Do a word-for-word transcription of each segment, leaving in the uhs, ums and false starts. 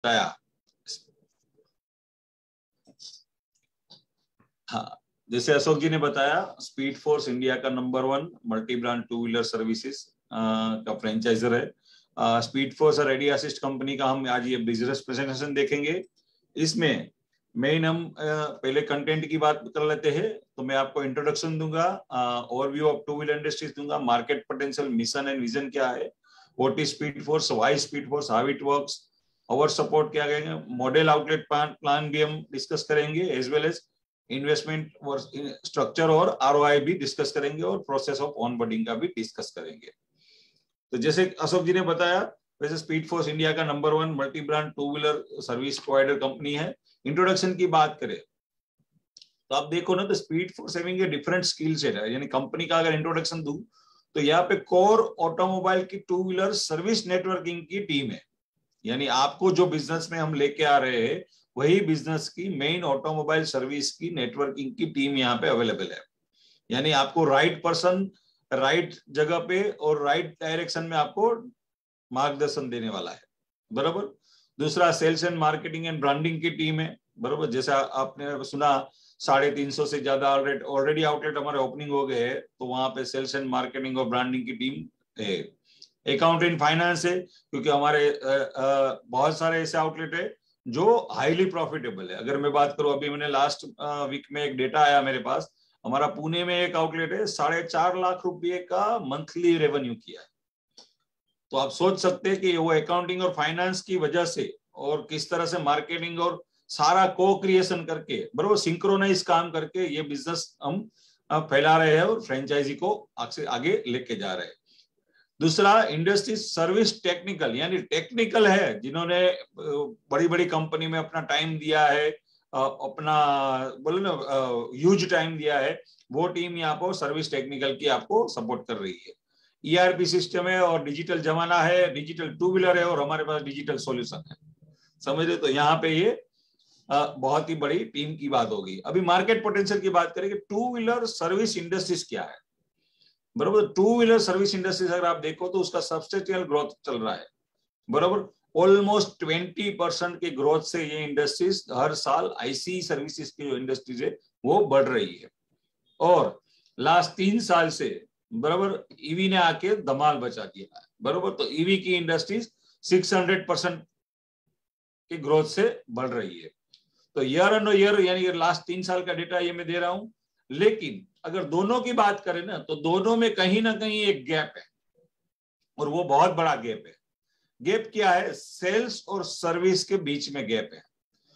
बताया, हाँ, जैसे अशोक जी ने बताया, स्पीड फोर्स इंडिया का number one multi brand two wheeler services का फ्रेंचाइजर है। स्पीड फोर्स और रेडी असिस्ट कंपनी का हम आज ये बिजनेस प्रेजेंटेशन देखेंगे। इसमें मेन हम पहले कंटेंट की बात कर लेते हैं। तो मैं आपको इंट्रोडक्शन दूंगा, overview of two wheeler industries दूंगा, market potential, mission and vision क्या है, what is speed force, why speed force, how it works, और सपोर्ट क्या करेंगे, मॉडल आउटलेट प्लान भी हम डिस्कस करेंगे, as well as investment structure और आरओआई भी डिस्कस करेंगे, और प्रोसेस ऑफ ऑनबोर्डिंग का भी डिस्कस करेंगे। तो जैसे अशोक जी ने बताया, वैसे स्पीड फोर्स इंडिया का number one multi brand two wheeler service provider company है। इंट्रोडक्शन की बात करें तो आप देखो ना, तो speed force having a different skill set है, यानी कंपनी का अगर इंट्रोडक्शन दूं तो यहाँ पे कोर ऑटोमोबाइल की टू व्हीलर सर्विस नेटवर्किंग की टीम है। यानी आपको जो बिजनेस में हम लेके आ रहे हैं वही बिजनेस की मेन ऑटोमोबाइल सर्विस की नेटवर्किंग की टीम यहाँ पे अवेलेबल है। यानी आपको राइट पर्सन राइट जगह पे और राइट डायरेक्शन में आपको मार्गदर्शन देने वाला है, बराबर। दूसरा, sales and marketing and branding की टीम है, बराबर। जैसा आपने सुना, साढ़े तीन सौ से ज्यादा ऑलरेडी आउटलेट हमारे ओपनिंग हो गए हैं, तो वहां पे सेल्स एंड मार्केटिंग और ब्रांडिंग की टीम है। अकाउंट एंड फाइनेंस है, क्योंकि हमारे आ, आ, बहुत सारे ऐसे आउटलेट है जो हाईली प्रॉफिटेबल है। अगर मैं बात करूं, अभी मैंने लास्ट वीक में एक डेटा आया मेरे पास, हमारा पुणे में एक आउटलेट है, साढ़े चार लाख रुपए का मंथली रेवेन्यू किया है। तो आप सोच सकते हैं कि वो अकाउंटिंग और फाइनेंस की वजह से और किस तरह से मार्केटिंग और सारा को क्रिएशन करके, बराबर, सिंक्रोनाइज काम करके ये बिजनेस हम फैला रहे हैं और फ्रेंचाइजी को आगे लेके जा रहे हैं। दूसरा, इंडस्ट्री सर्विस टेक्निकल, यानी टेक्निकल है, जिन्होंने बड़ी बड़ी कंपनी में अपना टाइम दिया है, अपना बोले ना ह्यूज टाइम दिया है, वो टीम यहाँ पर सर्विस टेक्निकल की आपको सपोर्ट कर रही है। ईआरपी सिस्टम है और डिजिटल जमाना है, डिजिटल टू व्हीलर है और हमारे पास डिजिटल सॉल्यूशन है, समझ रहे। तो यहाँ पे ये बहुत ही बड़ी टीम की बात होगी। अभी मार्केट पोटेंशियल की बात करें कि टू व्हीलर सर्विस इंडस्ट्रीज क्या है, बराबर। टू व्हीलर सर्विस इंडस्ट्रीज अगर आप देखो तो उसका सब्सटेंशियल ग्रोथ चल रहा है, बराबर। ऑलमोस्ट ट्वेंटी परसेंट के ग्रोथ से ये इंडस्ट्रीज हर साल आईसी सर्विसेज की जो इंडस्ट्रीज है वो बढ़ रही है। और लास्ट तीन साल से, बराबर, ईवी ने आके धमाल बचा दिया है, बराबर। तो ईवी की इंडस्ट्रीज सिक्स हंड्रेड परसेंट की ग्रोथ से बढ़ रही है। तो ईयर ऑन ईयर, यानी लास्ट तीन साल का डेटा ये मैं दे रहा हूं। लेकिन अगर दोनों की बात करें ना, तो दोनों में कहीं ना कहीं एक गैप है, और वो बहुत बड़ा गैप है। गैप क्या है? सेल्स और सर्विस के बीच में गैप है।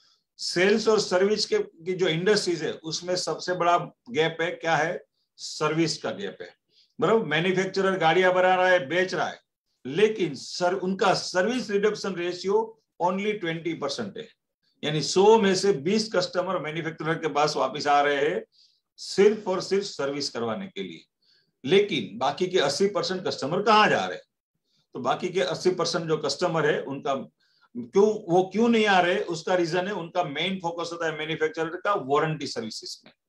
सेल्स और सर्विस के की जो इंडस्ट्रीज है उसमें सबसे बड़ा गैप है, क्या है? सर्विस का गैप है, बराबर। मैन्युफैक्चरर गाड़ियां बना रहा है, बेच रहा है, लेकिन सर उनका service reduction ratio only twenty percent है। यानी सौ में से बीस कस्टमर मैन्युफैक्चरर के पास वापस आ रहे हैं सिर्फ और सिर्फ सर्विस करवाने के लिए, लेकिन बाकी के अस्सी परसेंट कस्टमर कहाँ जा रहे हैं? तो बाकी के अस्सी परसेंट जो कस्टमर है उनका क्यों वो क्यों नहीं आ रहे, उसका रीजन है उनका मेन फोकस होता है मैन्युफैक्चरर का वारंटी सर्विसेज में,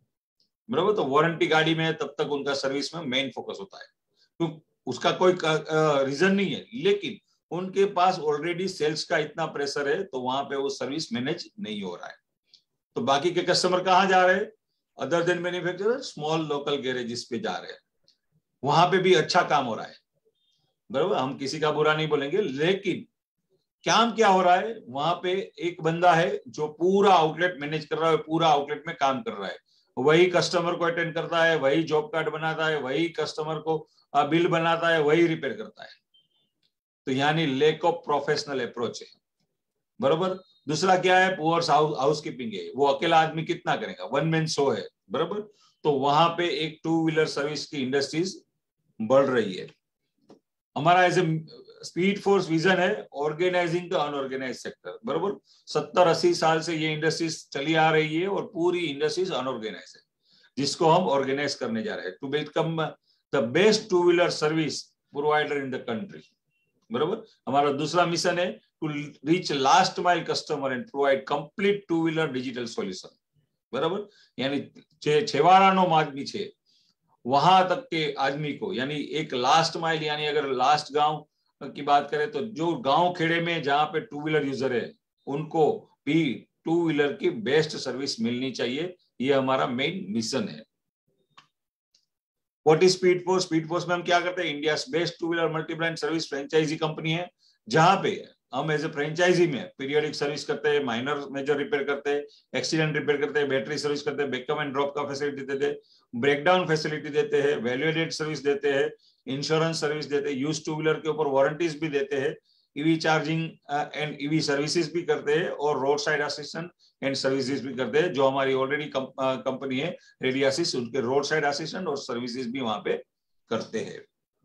बराबर। तो वारंटी गाड़ी में तब तक उनका सर्विस में मेन फोकस होता है, तो उसका कोई रीजन नहीं है, लेकिन उनके पास ऑलरेडी सेल्स का इतना प्रेशर है तो वहां पे वो सर्विस मैनेज नहीं हो रहा है। तो बाकी के कस्टमर कहाँ जा रहे हैं? Other than manufacturer, small local garages पे जा रहे हैं। वहां पे भी अच्छा काम हो रहा है, बराबर, हम किसी का बुरा नहीं बोलेंगे, लेकिन काम क्या हो रहा है? वहां पे एक बंदा है जो पूरा आउटलेट मैनेज कर रहा है, पूरा आउटलेट में काम कर रहा है, वही कस्टमर को अटेंड करता है, वही जॉब कार्ड बनाता है, वही कस्टमर को बिल बनाता है, वही रिपेयर करता है। तो यानी लेक ऑफ प्रोफेशनल अप्रोच है, बराबर। दूसरा क्या है? पुअर हाउस कीपिंग है, वो अकेला आदमी कितना करेगा, वन मैन शो है, बराबर। तो वहां पे एक टू व्हीलर सर्विस की इंडस्ट्रीज बढ़ रही है। हमारा as a Speed Force vision है ऑर्गेनाइजिंग द अनऑर्गेनाइज सेक्टर, बराबर। सत्तर अस्सी साल से ये इंडस्ट्रीज चली आ रही है और पूरी इंडस्ट्रीज अनऑर्गेनाइज है, जिसको हम ऑर्गेनाइज करने जा रहे हैं to become the best two wheeler service provider in the country, बराबर। हमारा दूसरा मिशन है to reach last mile customer and provide complete two wheeler digital solution, बराबर। यानी छेवाड़ानो आदमी छे वहां तक के आदमी को, यानी एक लास्ट माइल, यानी अगर लास्ट गांव की बात करें तो जो गांव खेड़े में जहां पे टू व्हीलर यूजर है उनको भी टू व्हीलर की बेस्ट सर्विस मिलनी चाहिए, ये हमारा मेन मिशन है। What is speed Force? Speed Force में हम क्या करते हैं, India best two wheeler multi brand service franchisee company है, जहां पे हम एज ए फ्रेंचाइजी में पीरियडिक सर्विस करते हैं, माइनर मेजर रिपेयर करते हैं, एक्सीडेंट रिपेयर करते हैं, बैटरी सर्विस करते हैं, बैकअप एंड ड्रॉप का फैसिलिटी देते हैं, ब्रेकडाउन फैसिलिटी देते हैं, वैल्यू एडेड सर्विस देते हैं, इंश्योरेंस सर्विस देते हैं, यूज टू व्हीलर के ऊपर वारंटीज भी देते हैं, EV charging and EV services भी करते हैं, और road side assistant and services भी करते हैं। जो हमारी ऑलरेडी कंपनी है रेडियासिस, उनके रोड साइड असिस्टेंट और सर्विसेज भी वहां पे करते हैं।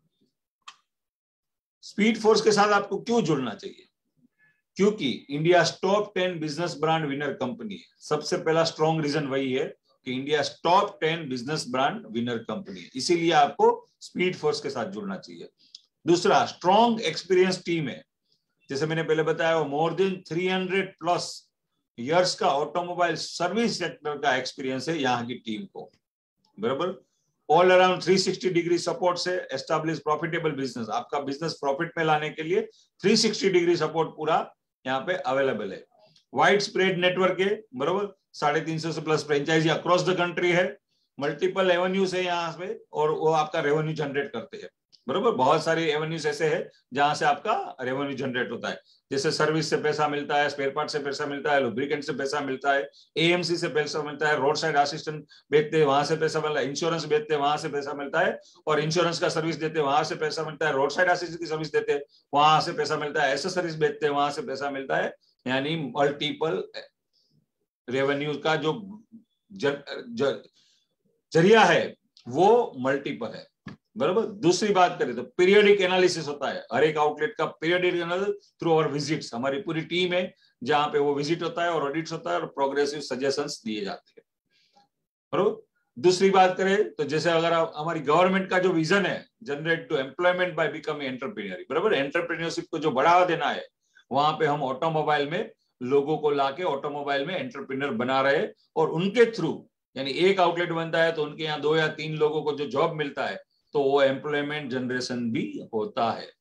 स्पीड फोर्स के साथ आपको क्यों जुड़ना चाहिए? क्योंकि India top ten business brand winner company है। सबसे पहला स्ट्रॉन्ग रीजन वही है कि India top ten business brand winner company है, इसीलिए आपको स्पीड फोर्स के साथ जुड़ना चाहिए। दूसरा, स्ट्रॉन्ग एक्सपीरियंस टीम है। जैसे मैंने पहले बताया, more than three hundred plus years का ऑटोमोबाइल सर्विस सेक्टर का एक्सपीरियंस है यहाँ की टीम को, बराबर। All around three sixty degree support से एस्टैब्लिश प्रॉफिटेबल बिजनेस, आपका बिजनेस प्रॉफिट में लाने के लिए थ्री सिक्सटी डिग्री सपोर्ट पूरा यहाँ पे अवेलेबल है। वाइड स्प्रेड नेटवर्क है, बराबर। साढ़े तीन सौ से plus franchisee across the country है, मल्टीपल एवेन्यूज है यहाँ पे, और वो आपका रेवेन्यू जनरेट करते हैं, बराबर। बहुत सारी एवेन्यूज ऐसे है जहां से आपका रेवेन्यू जनरेट होता है, जैसे सर्विस से पैसा मिलता है, स्पेयर पार्ट से पैसा मिलता है, लुब्रिकेंट से पैसा मिलता है, एएमसी से पैसा मिलता है, रोड साइड असिस्टेंट बेचते हैं वहां से पैसा मिलता है, इंश्योरेंस बेचते हैं वहां से पैसा मिलता है, और इंश्योरेंस का सर्विस देते हैं वहां से पैसा मिलता है, रोड साइड असिस्टेंट की सर्विस देते हैं वहां से पैसा मिलता है, एसेसरीज बेचते हैं वहां से पैसा मिलता है। यानी मल्टीपल रेवेन्यू का जो जर, जर, जरिया है वो मल्टीपल है, बराबर। दूसरी बात करें तो पीरियडिक एनालिसिस होता है हर एक आउटलेट का, periodic analysis through our visits, हमारी पूरी टीम है जहां पे वो विजिट होता है और ऑडिट्स होता है और प्रोग्रेसिव सजेशंस दिए जाते हैं, बराबर। दूसरी बात करें तो जैसे अगर हमारी गवर्नमेंट का जो विजन है, generate to employment by becoming entrepreneur, बराबर, एंटरप्रेन्योरशिप को जो बढ़ावा देना है, वहां पे हम ऑटोमोबाइल में लोगों को लाके ऑटोमोबाइल में एंटरप्रेन्योर बना रहे, और उनके थ्रू यानी एक आउटलेट बनता है तो उनके यहाँ दो या तीन लोगों को जो जॉब मिलता है तो वो एम्प्लॉयमेंट जनरेशन भी होता है।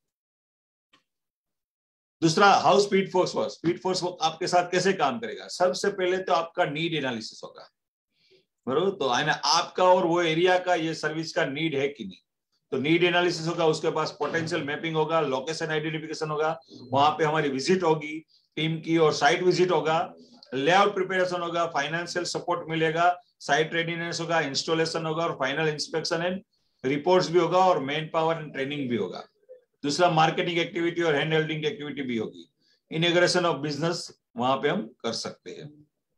दूसरा, how Speed Force work. Speed Force आपके साथ कैसे काम करेगा? सबसे पहले तो आपका नीड एनालिसिस होगा, बरोबर। तो है ना, आपका और वो एरिया का ये सर्विस का नीड है कि नहीं, तो नीड एनालिसिस होगा, उसके पास पोटेंशियल मैपिंग होगा, लोकेशन आइडेंटिफिकेशन होगा, वहां पे हमारी विजिट होगी टीम की और साइट विजिट होगा, लेआउट प्रिपरेशन होगा, फाइनेंशियल सपोर्ट मिलेगा, साइट रेडीनेस होगा, इंस्टॉलेशन होगा, और फाइनल इंस्पेक्शन एंड रिपोर्ट्स भी होगा, और मैन पावर एंड ट्रेनिंग भी होगा। दूसरा, मार्केटिंग एक्टिविटी और हैंड होल्डिंग एक्टिविटी भी होगी। इनॉग्रेशन ऑफ बिजनेस वहां पे हम कर सकते हैं।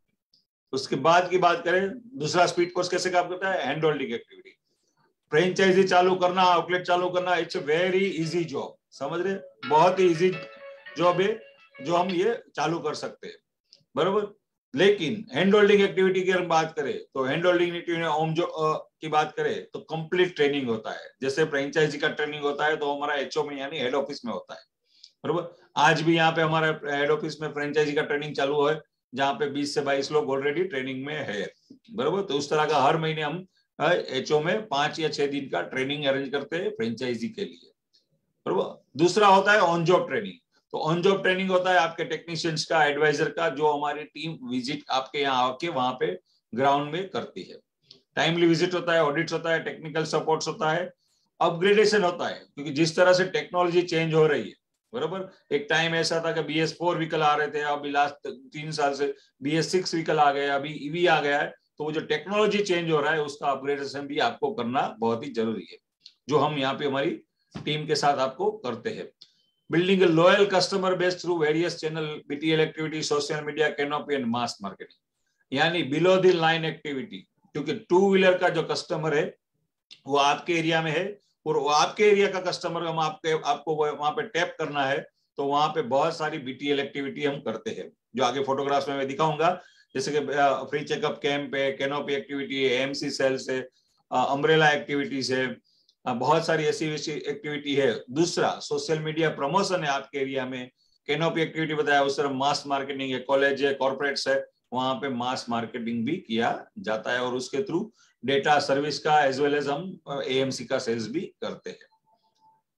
उसके बाद की बात करें, दूसरा स्पीड फोर्स कैसे काम करता है, हैंड होल्डिंग एक्टिविटी। फ्रेंचाइजी चालू करना, आउटलेट चालू करना, it's a very easy job, समझ रहे, बहुत ही इजी जॉब है जो हम ये चालू कर सकते हैं, बरोबर। लेकिन हैंड होल्डिंग एक्टिविटी की अगर बात करें तो हैंड होल्डिंग एक्टिविटी ओम जो आ, की बात करें तो कंप्लीट ट्रेनिंग होता है। जैसे फ्रेंचाइजी का ट्रेनिंग होता है तो हमारा एचओ में यानी हेड ऑफिस में होता है, बरोबर। आज भी यहाँ पे हमारा हेड ऑफिस में फ्रेंचाइजी का ट्रेनिंग चालू है, जहाँ पे बीस से बाईस लोग ऑलरेडी ट्रेनिंग में है, बरोबर। तो उस तरह का हर महीने हम एचओ में पांच या छह दिन का ट्रेनिंग अरेंज करते हैं फ्रेंचाइजी के लिए, बरोबर। दूसरा होता है ऑन जॉब ट्रेनिंग। तो ऑन जॉब ट्रेनिंग होता है आपके टेक्नीशियंस का, एडवाइजर का, जो हमारी टीम विजिट आपके यहाँ आके वहां पे ग्राउंड में करती है। टाइमली विजिट होता है, ऑडिट्स होता है, टेक्निकल सपोर्ट्स होता है, अपग्रेडेशन होता है, क्योंकि जिस तरह से टेक्नोलॉजी चेंज हो रही है, बरोबर। एक टाइम ऐसा था कि बी एस फोर व्हीकल आ रहे थे, अभी लास्ट तीन साल से बी एस सिक्स व्हीकल आ गए, अभी ईवी आ गया है। तो वो जो टेक्नोलॉजी चेंज हो रहा है उसका अपग्रेडेशन भी आपको करना बहुत ही जरूरी है, जो हम यहाँ पे हमारी टीम के साथ आपको करते हैं। Building a loyal customer base through various channel, B T L activity, social media, canopy and mass marketing, यानी बिलो द लाइन एक्टिविटी। क्योंकि टू व्हीलर का जो कस्टमर है वो आपके एरिया में है, और वो आपके एरिया का कस्टमर हम आपके आपको वहां पे टैप करना है, तो वहां पे बहुत सारी बीटीएल एक्टिविटी हम करते हैं, जो आगे फोटोग्राफ्स में मैं दिखाऊंगा। जैसे कि फ्री चेकअप कैंप है, कैनोपी एक्टिविटी है, एमसी सेल्स है, अम्ब्रेला एक्टिविटीज है, बहुत सारी ऐसी वैसी एक्टिविटी है। दूसरा, सोशल मीडिया प्रमोशन है आपके एरिया में, कैनोपी एक्टिविटी बताया। उस तरह मास मार्केटिंग है, कॉलेज है, कॉर्पोरेट्स है, वहां पे मास मार्केटिंग भी किया जाता है, और उसके थ्रू डेटा सर्विस का एज वेल एज हम एएमसी का सेल्स भी करते हैं।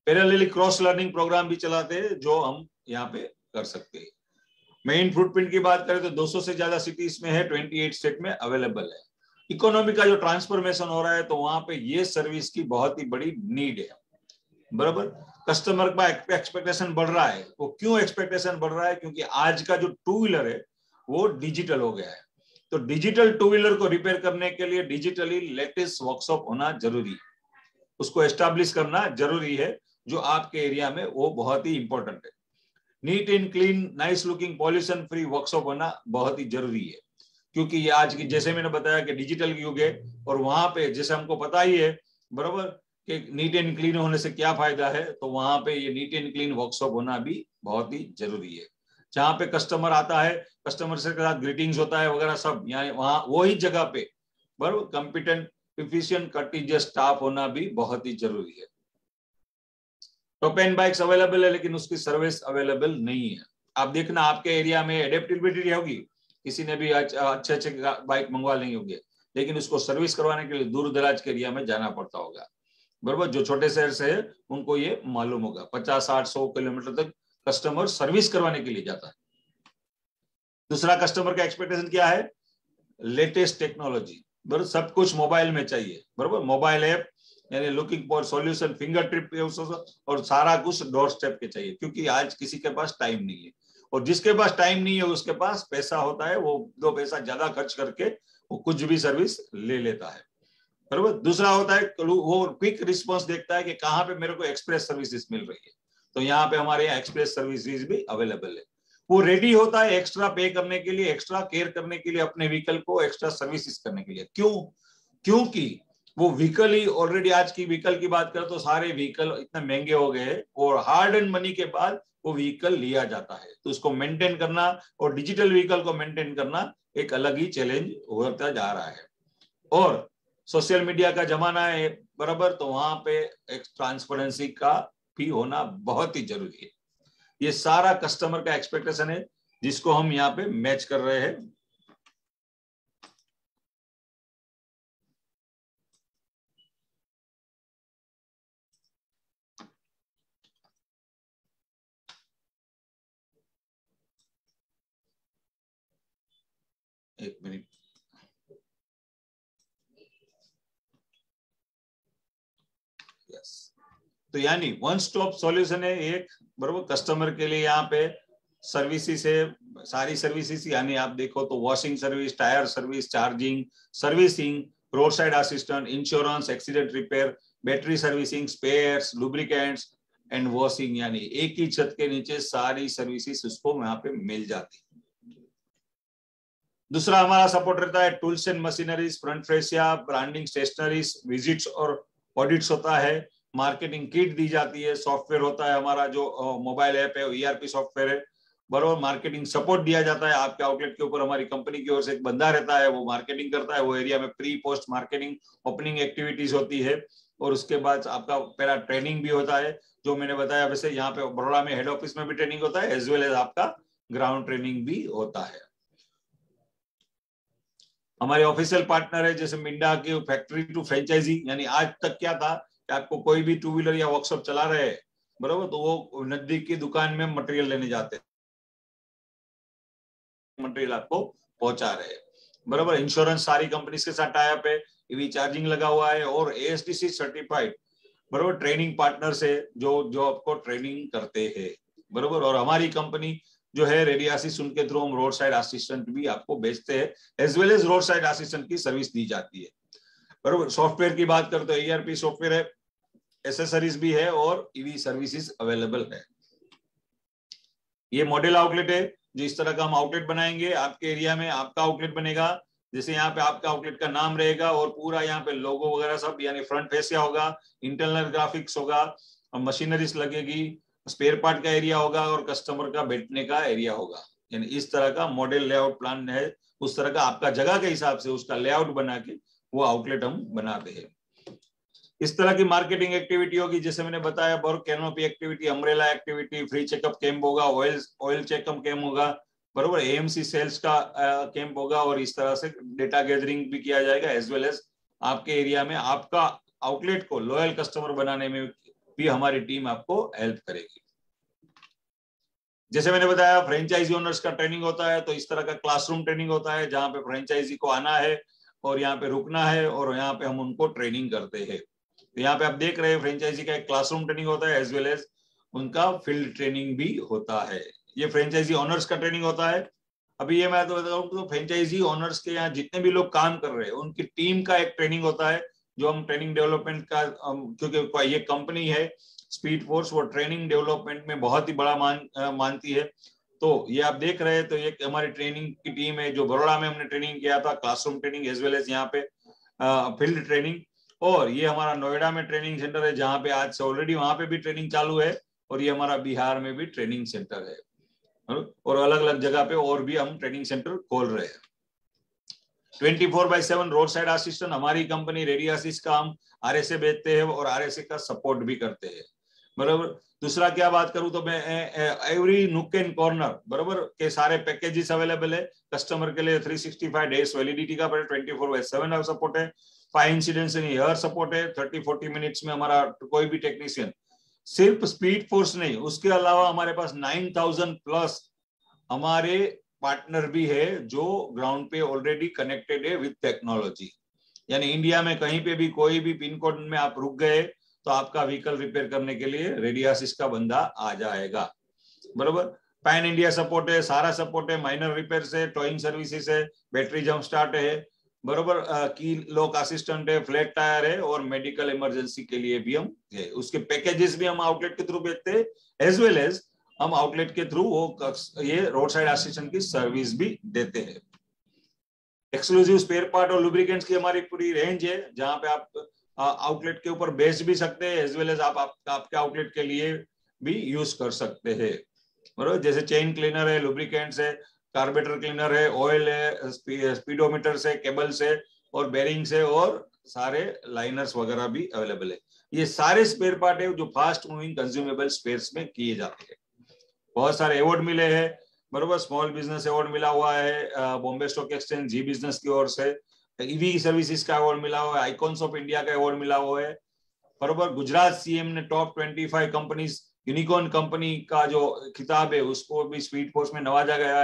पैरेलली क्रॉस लर्निंग प्रोग्राम भी चलाते हैं जो हम यहाँ पे कर सकते हैं। मेन फुटप्रिंट की बात करें तो दो सौ से ज्यादा सिटीज में है, अट्ठाईस स्टेट में अवेलेबल है। इकोनॉमी का जो ट्रांसफॉर्मेशन हो रहा है तो वहां पे ये सर्विस की बहुत ही बड़ी नीड है, बराबर। कस्टमर का एक्सपेक्टेशन बढ़ रहा है। वो क्यों एक्सपेक्टेशन बढ़ रहा है? क्योंकि आज का जो टू व्हीलर है वो डिजिटल हो गया है। तो डिजिटल टू व्हीलर को रिपेयर करने के लिए डिजिटली लेटेस्ट वर्कशॉप होना जरूरी है, उसको एस्टैब्लिश करना जरूरी है, जो आपके एरिया में वो बहुत ही इंपॉर्टेंट है। Neat and clean, nice looking, pollution free workshop होना बहुत ही जरूरी है, क्योंकि ये आज की, जैसे मैंने बताया कि डिजिटल युग है और वहां पे जैसे हमको पता ही है, बराबर, कि नीट एंड क्लीन होने से क्या फायदा है, तो वहां पे ये नीट एंड क्लीन वर्कशॉप होना भी बहुत ही जरूरी है। जहां पे कस्टमर आता है, कस्टमर से साथ ग्रीटिंग्स होता है वगैरह सब, यहाँ वहां वही जगह पे बराबर कॉम्पिटेंट, एफिशिएंट, कंटीजियस स्टाफ होना भी बहुत ही जरूरी है। टॉप एंड बाइक्स अवेलेबल है लेकिन उसकी सर्विस अवेलेबल नहीं है। आप देखना आपके एरिया में एडेप्टेबिलिटी होगी, किसी ने भी अच्छे अच्छे बाइक मंगवा लेंगे होंगे, लेकिन उसको सर्विस करवाने के लिए दूर दराज के एरिया में जाना पड़ता होगा, बराबर। जो छोटे शहर से है उनको ये मालूम होगा, पचास साठ सौ किलोमीटर तक कस्टमर सर्विस करवाने के लिए जाता है। दूसरा, कस्टमर का एक्सपेक्टेशन क्या है? लेटेस्ट टेक्नोलॉजी, बराबर। सब कुछ मोबाइल में चाहिए, बराबर। मोबाइल ऐप यानी looking for solution, finger tip, और सारा कुछ डोर स्टेप के चाहिए, क्योंकि आज किसी के पास टाइम नहीं है, और जिसके पास टाइम नहीं है उसके पास पैसा होता है, वो दो पैसा ज्यादा खर्च करके वो कुछ भी सर्विस ले लेता है, बराबर। दूसरा होता है वो क्विक रिस्पॉन्स देखता है कि कहाँ पे मेरे को एक्सप्रेस सर्विसेज मिल रही है, तो यहाँ पे हमारे यहाँ एक्सप्रेस सर्विसेज भी अवेलेबल है। वो रेडी होता है एक्स्ट्रा पे करने के लिए, एक्स्ट्रा केयर करने के लिए, अपने व्हीकल को एक्स्ट्रा सर्विसेज करने के लिए। क्यों? क्योंकि वो व्हीकल ही ऑलरेडी, आज की व्हीकल की बात करें तो सारे व्हीकल इतने महंगे हो गए हैं, और हार्ड एंड मनी के बाद वो व्हीकल लिया जाता है, तो उसको मेंटेन करना और डिजिटल व्हीकल को मेंटेन करना एक अलग ही चैलेंज होता जा रहा है। और सोशल मीडिया का जमाना है, बराबर, तो वहां पे एक ट्रांसपेरेंसी का भी होना बहुत ही जरूरी है। ये सारा कस्टमर का एक्सपेक्टेशन है जिसको हम यहाँ पे मैच कर रहे हैं। एक मिनट, यस। तो यानी वन स्टॉप सॉल्यूशन है एक, बराबर, कस्टमर के लिए। यहाँ पे सर्विसेज है, सारी सर्विसेज, यानी आप देखो तो washing service, tyre service, charging, servicing, road side assistant, insurance, accident repair, battery servicing, spares, lubricants and washing, यानी एक ही छत के नीचे सारी सर्विसेज उसको यहाँ पे मिल जाती है। दूसरा हमारा सपोर्ट रहता है tools and machineries, front fascia, branding, stationeries, visits और ऑडिट्स होता है, मार्केटिंग किट दी जाती है, सॉफ्टवेयर होता है हमारा जो मोबाइल ऐप है, ईआरपी सॉफ्टवेयर है, बराबर। मार्केटिंग सपोर्ट दिया जाता है, आपके आउटलेट के ऊपर हमारी कंपनी की ओर से एक बंदा रहता है, वो मार्केटिंग करता है, वो एरिया में pre post marketing opening activities होती है, और उसके बाद आपका पहला ट्रेनिंग भी होता है, जो मैंने बताया। वैसे यहाँ पे बड़ौदा में हेड ऑफिस में भी ट्रेनिंग होता है, एज वेल एज आपका ग्राउंड ट्रेनिंग भी होता है। हमारे ऑफिशियल पार्टनर है जैसे मिंडा की फैक्ट्री टू फ्रेंचाइजी, यानी आज तक क्या था कि आपको कोई भी टू व्हीलर या वर्कशॉप चला रहे हैं, बराबर, तो वो नजदीक की दुकान में मटेरियल लेने जाते हैं, मटेरियल आपको पहुंचा रहे हैं, बराबर। इंश्योरेंस सारी कंपनी के साथ टाई अप है, ईवी चार्जिंग लगा हुआ है, और एएसडीसी सर्टिफाइड, बराबर, ट्रेनिंग पार्टनर से जो जो आपको ट्रेनिंग करते हैं, बराबर। और हमारी कंपनी जो है रेडियासिस, उनके थ्रू हम रोड साइड असिस्टेंट भी आपको बेचते हैं, as well as road side assistant की सर्विस दी जाती है, बराबर। सॉफ्टवेयर की बात करते हैं, ईआरपी सॉफ्टवेयर है, एसेसरीज भी है, और ईवी सर्विसेज अवेलेबल है। ये मॉडल आउटलेट है, जो इस तरह का हम आउटलेट बनाएंगे आपके एरिया में, आपका आउटलेट बनेगा, जैसे यहाँ पे आपका आउटलेट का नाम रहेगा और पूरा यहाँ पे लोगो वगैरह सब, यानी फ्रंट फेसिया होगा, इंटरनल ग्राफिक्स होगा, मशीनरीज लगेगी, स्पेयर पार्ट का एरिया होगा, और कस्टमर का बैठने का एरिया होगा। यानी इस तरह का मॉडल लेआउट प्लान है, उस तरह का आपका जगह के हिसाब से उसका लेआउट बना के वो आउटलेट हम बनाते हैं। इस तरह की मार्केटिंग एक्टिविटी होगी, जैसे मैंने बताया, बर्ग canopy activity, umbrella activity, free checkup camp होगा, ऑयल ऑयल चेकअप कैंप होगा, बरोबर, एएमसी सेल्स का कैंप होगा, और इस तरह से डेटा गैदरिंग भी किया जाएगा, एज वेल एज आपके एरिया में आपका आउटलेट को लॉयल कस्टमर बनाने में भी हमारी टीम आपको हेल्प करेगी। जैसे मैंने बताया फ्रेंचाइजी ओनर्स का ट्रेनिंग होता है, तो इस तरह का क्लासरूम ट्रेनिंग होता है जहां पे फ्रेंचाइजी को आना है और यहाँ पे रुकना है और यहाँ पे हम उनको ट्रेनिंग करते हैं। तो यहाँ पे आप देख रहे हैं फ्रेंचाइजी का एक क्लासरूम ट्रेनिंग होता है एज वेल एज उनका फील्ड ट्रेनिंग भी होता है। ये फ्रेंचाइजी ओनर्स का ट्रेनिंग होता है। अभी ये मैं तो बताऊँ तो फ्रेंचाइजी ओनर्स के यहाँ जितने भी लोग काम कर रहे हैं उनकी टीम का एक ट्रेनिंग होता है जो हम ट्रेनिंग डेवलपमेंट का, क्योंकि ये कंपनी है स्पीड फोर्स, वो ट्रेनिंग डेवलपमेंट में बहुत ही बड़ा मान मानती है। तो ये आप देख रहे हैं तो ये हमारी ट्रेनिंग की टीम है जो बड़ौदा में हमने ट्रेनिंग किया था, classroom training as well as यहाँ पे फील्ड ट्रेनिंग। और ये हमारा नोएडा में ट्रेनिंग सेंटर है जहाँ पे आज से ऑलरेडी वहां पे भी ट्रेनिंग चालू है, और ये हमारा बिहार में भी ट्रेनिंग सेंटर है, और अलग अलग जगह पे और भी हम ट्रेनिंग सेंटर खोल रहे हैं। Twenty four by seven road side assistant हमारी कंपनी रेडियासिस का हम आरएसए बेचते हैं और आरएसए का सपोर्ट भी करते हैं, बराबर। दूसरा क्या बात करूं तो मैं एवरी नुक एंड कॉर्नर बराबर के सारे पैकेजेस अवेलेबल है कस्टमर के लिए। Three sixty five days validity का twenty four by seven support है, five incidents in year support है, थर्टी फोर्टी मिनट्स में हमारा कोई भी टेक्नीशियन, सिर्फ स्पीड फोर्स नहीं, उसके अलावा हमारे पास नाइन थाउजेंड प्लस हमारे पार्टनर भी है जो ग्राउंड पे ऑलरेडी कनेक्टेड है विद टेक्नोलॉजी। यानी इंडिया में कहीं पे भी कोई भी पिन कोड में आप रुक गए तो आपका व्हीकल रिपेयर करने के लिए रेडियासिस का बंदा आ जाएगा, बरोबर। पैन इंडिया सपोर्ट है, सारा सपोर्ट है, माइनर रिपेयर है, टोइंग सर्विसेज है, बैटरी जंप स्टार्ट है, बरोबर, की लॉक असिस्टेंट है, फ्लैट टायर है, और मेडिकल इमरजेंसी के लिए भी हम है। उसके पैकेजेस भी हम आउटलेट के थ्रू बेचते हैं, एज वेल एज हम आउटलेट के थ्रू वो ये रोड साइड असिस्टेंट की सर्विस भी देते हैं। एक्सक्लूसिव स्पेयर पार्ट और लुब्रिकेंट्स की हमारी पूरी रेंज है जहां पे आप आउटलेट के ऊपर बेच भी सकते हैं, एज वेल एज आप, आप आपके आउटलेट के लिए भी यूज कर सकते हैं, बराबर। जैसे चेन क्लीनर है, लुब्रिकेंट्स है, कार्बोरेटर क्लीनर है, ऑयल है, स्पीडोमीटर्स है, केबल्स है, और बेरिंग्स है, और सारे लाइनर्स वगैरह भी अवेलेबल है। ये सारे स्पेयर पार्ट है जो फास्ट मूविंग कंज्यूमेबल स्पेयर्स में किए जाते हैं। बहुत सारे अवार्ड मिले हैं, बरोबर। स्मॉल बिजनेस अवार्ड मिला हुआ है Bombay Stock Exchange Zee Business की ओर से, ईवी सर्विसेज का अवार्ड मिला हुआ है, आइकॉन्स ऑफ इंडिया का अवार्ड मिला हुआ है, बरोबर। गुजरात सीएम ने top twenty five companies unicorn company का जो खिताब है उसको भी स्पीड फोर्स में नवाजा गया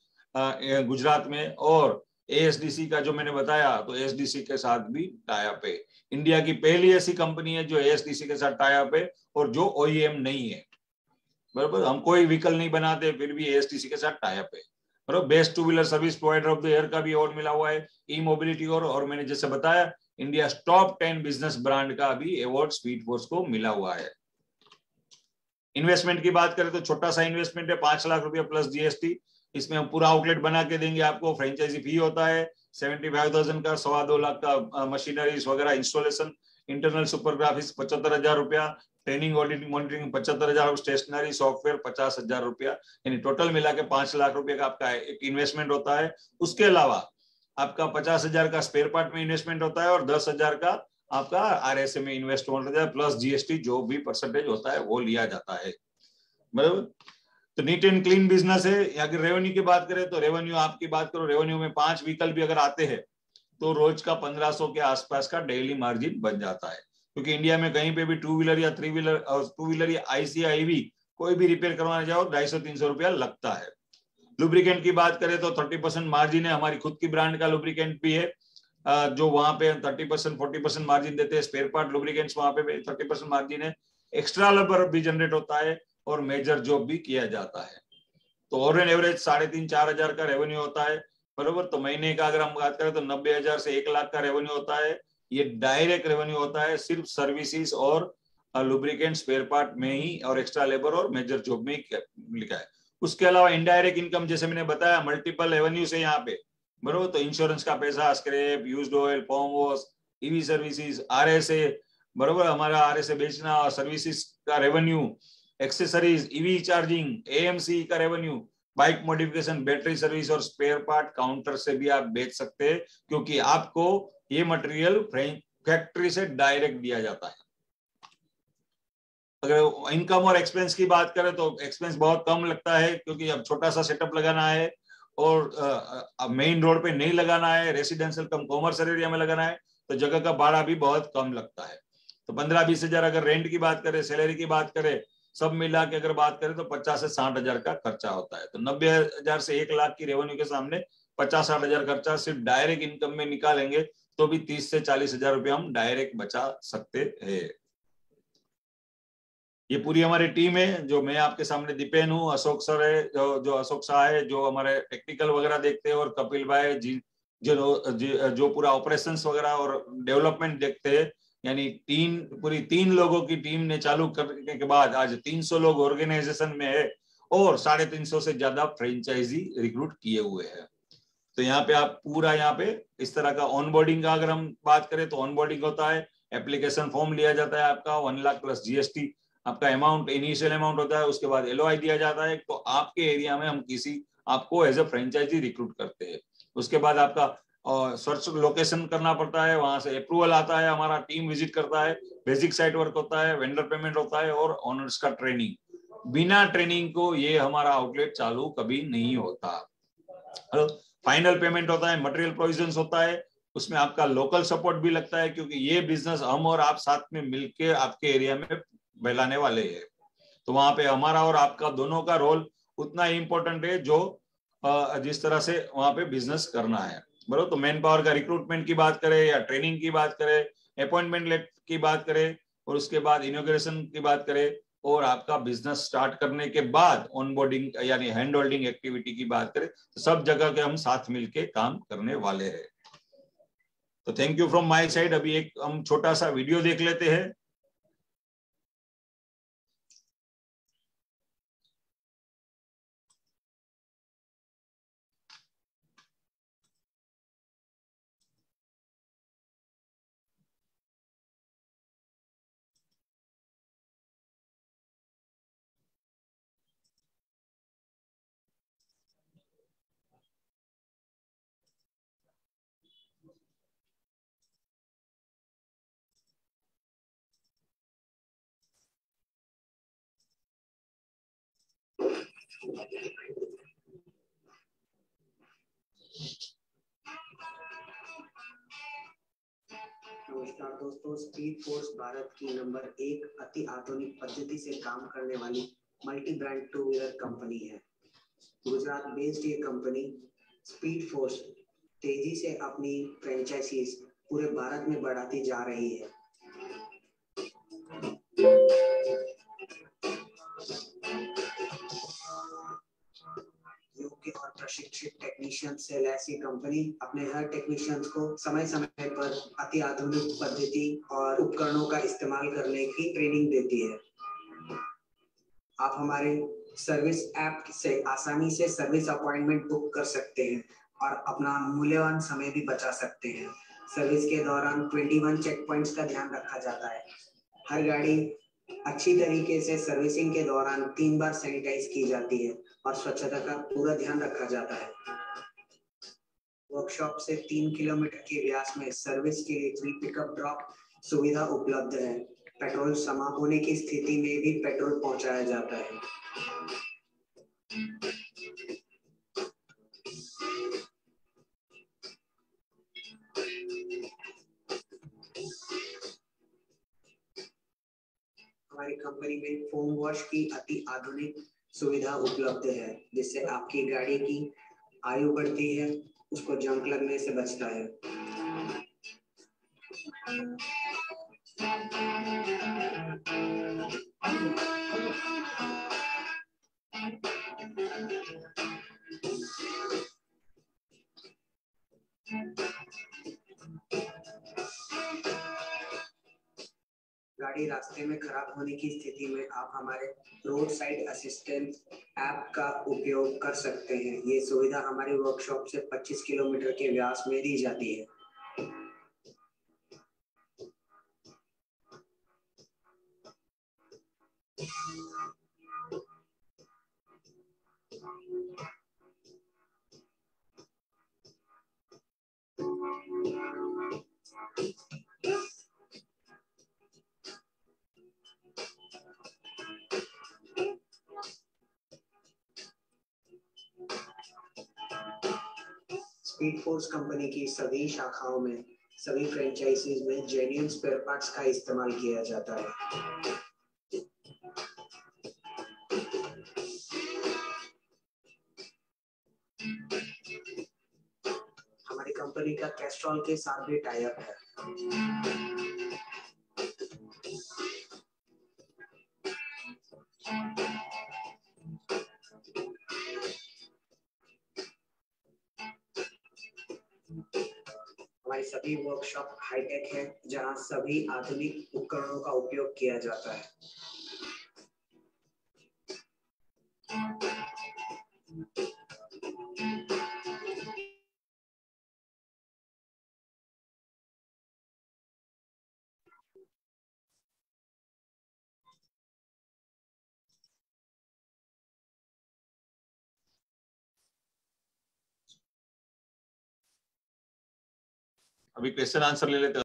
है गुजरात में। और एएसडीसी का जो मैंने बताया तो एएसडीसी के साथ भी टाई अप है। इंडिया की पहली ऐसी कंपनी है जो एएसडीसी के साथ टाई अप है और जो ओईएम नहीं है, बराबर। हम कोई व्हीकल नहीं बनाते फिर भी एएसडीसी के साथ टाई अप है, बराबर। Best two wheeler service provider of the year का भी अवार्ड मिला हुआ है, ई मोबिलिटी और, और मैंने जैसे बताया India top ten business brand का भी अवार्ड स्पीड फोर्स को मिला हुआ है। इन्वेस्टमेंट की बात करें तो छोटा सा इन्वेस्टमेंट है, पांच लाख रुपया प्लस जीएसटी। इसमें हम पूरा आउटलेट बना के देंगे आपको। फ्रेंचाइजी फी होता है सेवेंटी फाइव थाउजेंड का, सवा दो लाख का मशीनरीज वगैरह इंस्टॉलेशन, इंटरनल सुपर ग्राफिक्स पचहत्तर हजार रुपया, ट्रेनिंग ऑडिटिंग मॉनिटरिंग पचहत्तर हजार, स्टेशनरी सॉफ्टवेयर पचास हजार रुपया, यानी टोटल मिला के पांच लाख रुपए का आपका एक इन्वेस्टमेंट होता है। उसके अलावा आपका पचास हजार का स्पेयर पार्ट में इन्वेस्टमेंट होता है और दस हजार का आपका आरएसए में इन्वेस्टमेंट होता है, प्लस जीएसटी जो भी परसेंटेज होता है वो लिया जाता है, बराबर। तो नीट एंड क्लीन बिजनेस है। अगर रेवेन्यू की बात करें तो रेवेन्यू आपकी बात करो, रेवेन्यू में पांच व्हीकल भी अगर आते हैं तो रोज का पंद्रह सौ के आसपास का डेली मार्जिन बन जाता है, क्योंकि इंडिया में कहीं पे भी टू व्हीलर या थ्री व्हीलर टू व्हीलर या आईसी या ईवी कोई भी रिपेयर करवाने जाओ ढाई सौ तीन सौ रुपया लगता है। लुब्रिकेंट की बात करें तो थर्टी परसेंट मार्जिन है, हमारी खुद की ब्रांड का लुब्रिकेंट भी है जो वहां पे thirty percent forty percent margin देते हैं। स्पेयर पार्ट लुब्रिकेंट्स वहां पे थर्टी परसेंट मार्जिन है। एक्स्ट्रा लेबर भी जनरेट होता है और मेजर जॉब भी किया जाता है। तो ऑन एन एवरेज साढ़े तीन चार हजार का रेवेन्यू होता है, बरोबर। तो महीने का अगर हम बात करें तो नब्बे हजार से एक लाख का रेवेन्यू होता है। ये डायरेक्ट रेवेन्यू होता है सिर्फ सर्विसेज और लुब्रिकेंट स्पेयर पार्ट में ही, और एक्स्ट्रा लेबर और मेजर जॉब में ही लिखा है। उसके अलावा इनडायरेक्ट इनकम जैसे मैंने बताया मल्टीपल रेवेन्यूज है यहाँ पे, बरोबर। तो इंश्योरेंस का पैसा, scrap, used oil, foam wash, EV services, RSA, बरोबर। हमारा आरएसए बेचना और सर्विसेज का revenue, accessories, EV charging, AMC का revenue, bike modification, battery service और स्पेयर पार्ट काउंटर से भी आप बेच सकते हैं, क्योंकि आपको ये मटेरियल फैक्ट्री से डायरेक्ट दिया जाता है। अगर इनकम और एक्सपेंस की बात करें तो एक्सपेंस बहुत कम लगता है, क्योंकि अब छोटा सा सेटअप लगाना है और मेन रोड पे नहीं लगाना है, रेसिडेंशियल कम कॉमर्शियल एरिया में लगाना है, तो जगह का भाड़ा भी बहुत कम लगता है। तो पंद्रह बीस हजार अगर रेंट की बात करें, सैलरी की बात करें, सब मिला के अगर बात करें तो पचास से साठ हजार का खर्चा होता है। तो नब्बे हजार से एक लाख की रेवेन्यू के सामने पचास साठ हजार खर्चा सिर्फ डायरेक्ट इनकम में निकालेंगे तो भी तीस से चालीस हजार रुपये हम डायरेक्ट बचा सकते हैं। ये पूरी हमारी टीम है, जो मैं आपके सामने दीपेन हूँ, अशोक सर है, जो जो अशोक शाह है जो हमारे टेक्निकल वगैरह देखते हैं, और कपिल भाई जी जो जो पूरा ऑपरेशंस वगैरह और डेवलपमेंट देखते हैं। यानी तीन पूरी तीन लोगों की टीम ने चालू करने के बाद आज तीन सौ लोग ऑर्गेनाइजेशन में है और साढ़े तीन सौ से ज्यादा फ्रेंचाइजी रिक्रूट किए हुए हैं। तो यहाँ पे आप पूरा यहाँ पे इस तरह का ऑनबोर्डिंग का अगर हम बात करें तो ऑनबोर्डिंग होता है, एप्लीकेशन फॉर्म लिया जाता है आपका, वन लाख प्लस जीएसटी आपका अमाउंट इनिशियल अमाउंट होता है, उसके बाद एलओआई दिया जाता है। तो आपके एरिया में हम किसी आपको एज ए फ्रेंचाइजी रिक्रूट करते हैं। उसके बाद आपका सर्च लोकेशन करना पड़ता है, वहां से अप्रूवल आता है, हमारा टीम विजिट करता है, बेसिक साइट वर्क होता है, वेंडर पेमेंट होता है और ऑनर्स का ट्रेनिंग। बिना ट्रेनिंग को ये हमारा आउटलेट चालू कभी नहीं होता। फाइनल पेमेंट होता है, मटेरियल प्रोविजंस होता है, उसमें आपका लोकल सपोर्ट भी लगता है क्योंकि ये बिजनेस हम और आप साथ में मिलकर आपके एरिया में फैलाने वाले हैं। तो वहां पे हमारा और आपका दोनों का रोल उतना ही इंपॉर्टेंट है जो जिस तरह से वहां पे बिजनेस करना है, बराबर। तो मैन पावर का रिक्रूटमेंट की बात करें या ट्रेनिंग की बात करें, अपॉइंटमेंट लेट की बात करें और उसके बाद इनॉग्रेशन की बात करें और आपका बिजनेस स्टार्ट करने के बाद ऑनबोर्डिंग यानी हैंड होल्डिंग एक्टिविटी की बात करें, तो सब जगह के हम साथ मिलके काम करने वाले हैं। तो thank you from my side. अभी एक हम छोटा सा वीडियो देख लेते हैं। नमस्कार दोस्तों, स्पीड फोर्स भारत की नंबर एक अति आधुनिक पद्धति से काम करने वाली multi brand two wheeler company है। गुजरात बेस्ड ये कंपनी स्पीड फोर्स तेजी से अपनी फ्रेंचाइजीज पूरे भारत में बढ़ाती जा रही है। योग्य और प्रशिक्षित टेक्नीशियन से लैस ये कंपनी अपने हर टेक्नीशियंस को समय समय पर अति आधुनिक पद्धति और उपकरणों का इस्तेमाल करने की ट्रेनिंग देती है। आप हमारे सर्विस ऐप से आसानी से सर्विस अपॉइंटमेंट बुक कर सकते हैं और अपना मूल्यवान समय भी बचा सकते हैं। सर्विस के दौरान इक्कीस चेक पॉइंट्स का ध्यान रखा जाता है। हर गाड़ी अच्छी तरीके से सर्विसिंग के दौरान तीन बार सैनिटाइज की जाती है और स्वच्छता का पूरा ध्यान रखा जाता है। वर्कशॉप से तीन किलोमीटर के व्यास में सर्विस के लिए फ्री पिकअप ड्रॉप सुविधा उपलब्ध है। पेट्रोल समाप्त होने की स्थिति में भी पेट्रोल पहुंचाया जाता है। हमारी कंपनी में फोम वॉश की अति आधुनिक सुविधा उपलब्ध है, जिससे आपकी गाड़ी की आयु बढ़ती है, उसको जंग लगने से बचता है। गाड़ी रास्ते में खराब होने की स्थिति में आप हमारे रोड साइड असिस्टेंट ऐप का उपयोग कर सकते हैं। ये सुविधा हमारी वर्कशॉप से पच्चीस किलोमीटर के व्यास में दी जाती है। स्पीड फोर्स कंपनी की सभी शाखाओं में सभी फ्रेंचाइजीज में जेन्युइन स्पेयर पार्ट्स का इस्तेमाल किया जाता है। हमारी कंपनी का कैस्ट्रॉल के साथ भी टाई अप है। हमारी सभी वर्कशॉप हाईटेक है, जहां सभी आधुनिक उपकरणों का उपयोग किया जाता है। अभी क्वेश्चन आंसर ले लेते हैं।